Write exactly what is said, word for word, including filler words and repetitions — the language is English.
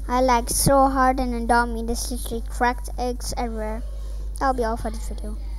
I like so hard and a dummy. There's literally cracked eggs everywhere. That'll be all for this video.